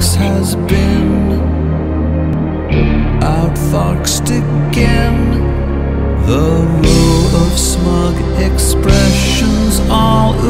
fox has been outfoxed again. The row of smug expressions all